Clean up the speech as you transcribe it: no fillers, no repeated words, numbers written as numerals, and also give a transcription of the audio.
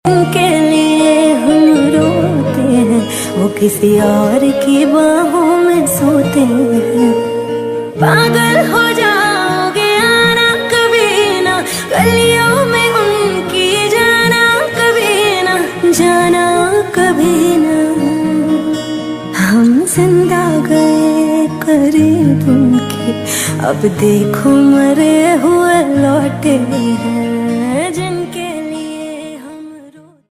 के लिए हम रोते हैं, वो किसी और की बाहों में सोते हैं। पागल हो जाओगे आना कभी ना, गलियों में उनकी जाना कभी ना, जाना कभी ना। हम जिंदा गए करीब उनके, अब देखो मरे हुए लौटे हैं।